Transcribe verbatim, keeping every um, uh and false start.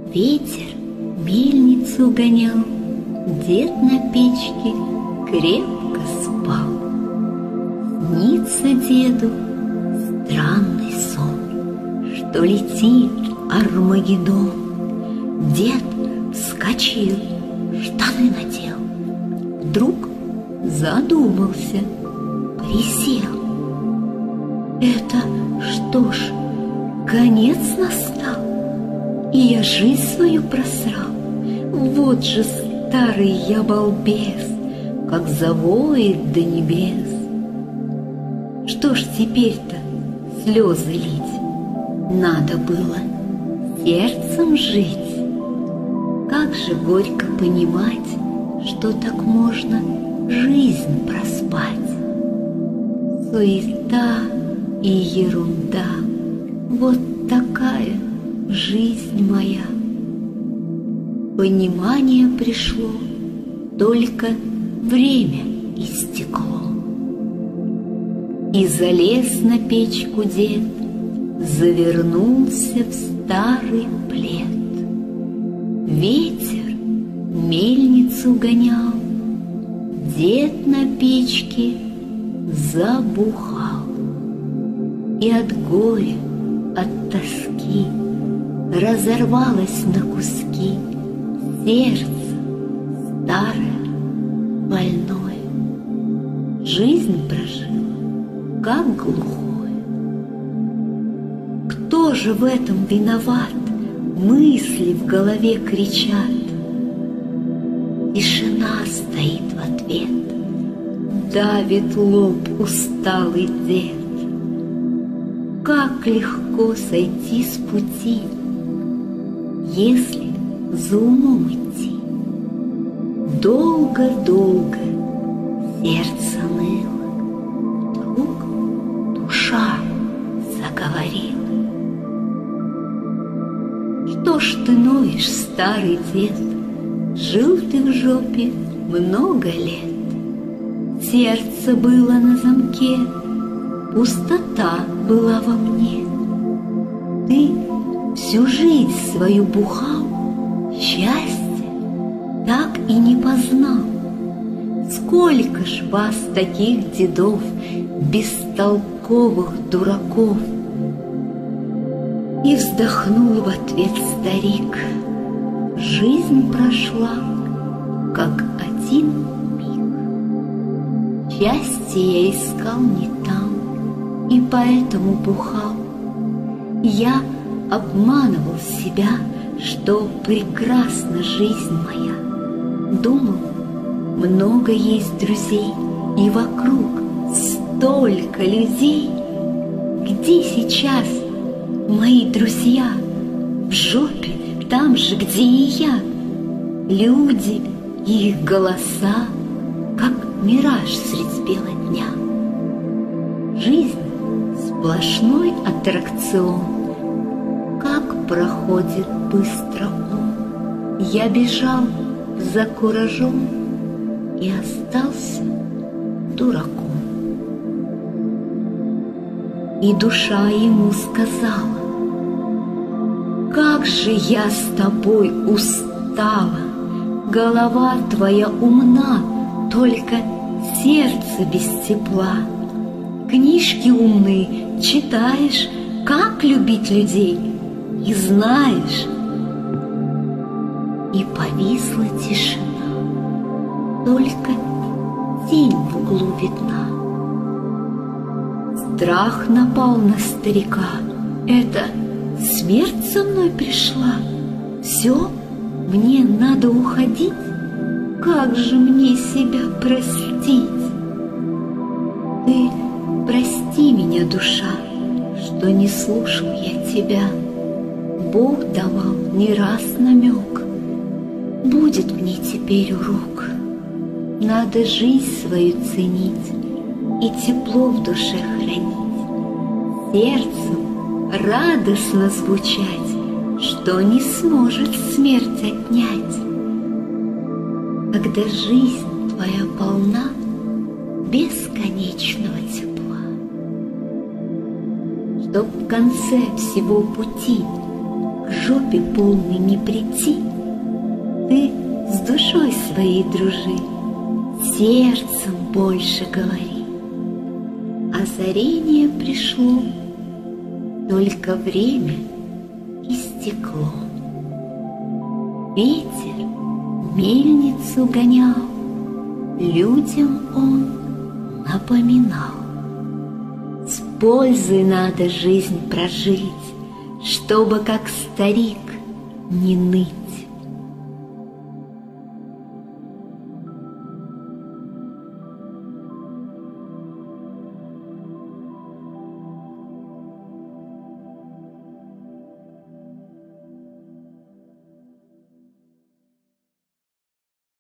Ветер мельницу гонял, дед на печке крепко спал. Снится деду странный сон, что летит Армагеддон. Дед вскочил, штаны надел, вдруг задумался, присел. Это что ж, конец настал, и я жизнь свою просрал. Вот же старый я балбес, как завоет до небес. Что ж теперь-то слезы лить? Надо было сердцем жить. Как же горько понимать, что так можно жизнь проспать. Суета и ерунда, вот такая жизнь моя. Понимание пришло, только время истекло. И залез на печку дед, завернулся в старый плед. Ветер мельницу гонял, дед на печке забухал. И от горя, от тоски разорвалось на куски сердце старое, больное. Жизнь прожила, как глухое. Кто же в этом виноват? Мысли в голове кричат. Тишина стоит в ответ, давит лоб усталый дед. Как легко сойти с пути, если за умом идти. Долго-долго сердце ныло, вдруг душа заговорила. Что ж ты ноешь, старый дед? Жил ты в жопе много лет. Сердце было на замке, пустота была во мне. Ты всю жизнь свою бухал, счастье так и не познал. Сколько ж вас таких дедов, бестолковых дураков? И вздохнул в ответ старик. Жизнь прошла, как один миг. Счастье я искал не там, и поэтому бухал. Я обманывал себя, что прекрасна жизнь моя. Думал, много есть друзей, и вокруг столько людей. Где сейчас мои друзья? В жопе, там же, где и я. Люди и их голоса, как мираж средь бела дня. Жизнь — сплошной аттракцион, как проходит быстро он. Я бежал за куражом и остался дураком. И душа ему сказала: как же я с тобой устала, голова твоя умна, только сердце без тепла. Книжки умные читаешь, как любить людей, и знаешь. И повисла тишина, только тень в углу видна. Страх напал на старика. Это смерть со мной пришла? Все, мне надо уходить? Как же мне себя простить? Ты прости меня, душа, что не слушал я тебя. Бог давал не раз намек. Будет мне теперь урок. Надо жизнь свою ценить и тепло в душе хранить. Сердцем радостно звучать, что не сможет смерть отнять. Когда жизнь твоя полна бесконечного тепла, чтоб в конце всего пути к жопе полной не прийти, ты с душой своей дружи, сердцем больше говори. Озарение пришло, только время истекло. Ветер мельницу гонял, людям он напоминал. С пользой надо жизнь прожить, чтобы, как старик, не ныть.